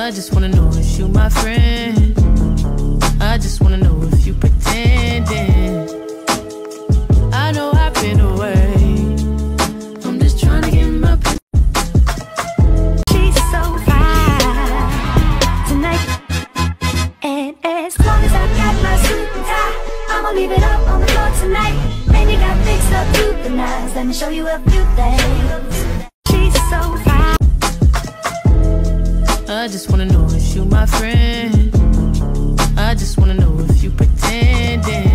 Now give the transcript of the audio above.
I just wanna know if you my friend. I just wanna know if you pretending. I know I've been away. I'm just trying to get my. She's so fine tonight, and as long as I got my suit and tie, I'ma leave it up on the floor tonight. And you got fixed up to the nines. Let me show you a few things. She's so fine. I just wanna know if you my friend. I just wanna know if you pretending.